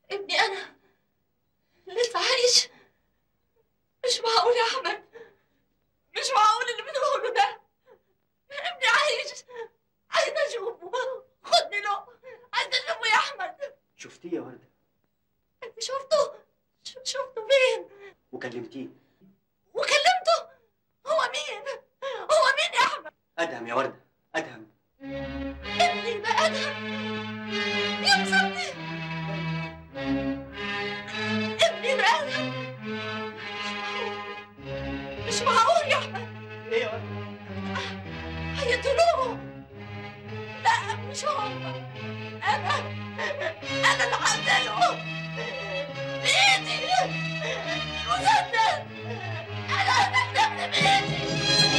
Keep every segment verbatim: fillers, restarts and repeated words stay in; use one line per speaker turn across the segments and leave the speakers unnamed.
ابني انا لسه عايش. مش معقول يا احمد، مش معقول اللي بتقوله ده. ابني عايش، عايزه اشوفه، خدني له، عايزه اشوفه يا احمد.
شفتيه يا ورده؟
انت شفته؟ شفته فين؟
وكلمتيه؟
وكلمته؟ هو مين؟ هو مين يا احمد؟
ادهم يا ورده، ادهم.
ابني ده ادهم يا مصدق، ابني ده ادهم. مش معقول، مش معقول يا احمد.
ايه يا ورده؟
هيقتلوه. لا مش هم، انا انا اللي هقتله بايدي. مسدس، انا هقتله بايدي.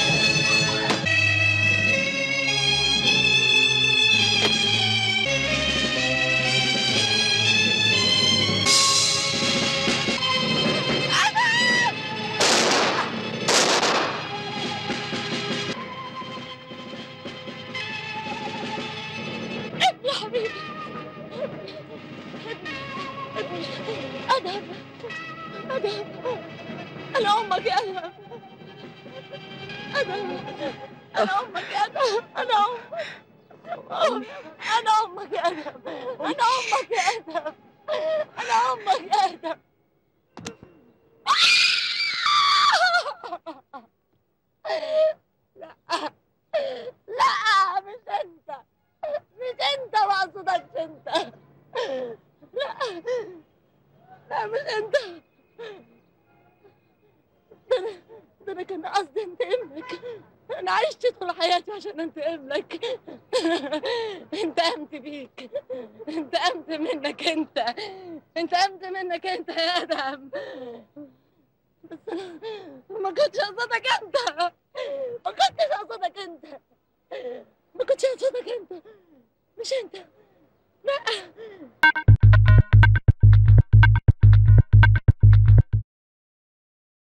يا حبيبي ابني، ادهم، ادهم، انا امك يا ادهم، ادهم، انا امك يا ادهم، انا امك، انا امك يا ادهم، انا امك يا ادهم، انا امك يا ادهم. لا لا، مش انت، مش انت، ما اقصدكش انت. لا لا مش انت. ده انا ده انا كان قصدي انتقم لك. انا عشت طول حياتي عشان انتقم لك. انتقمت بيك، انتقمت منك انت، انتقمت منك انت يا ادهم. بس انا ما كنتش قصدك انت، ما كنتش قصدك انت، ما كنتش قصدك انت، مش انت. لا